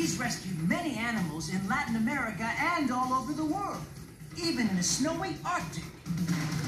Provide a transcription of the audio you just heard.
He's rescued many animals in Latin America and all over the world, even in the snowy Arctic.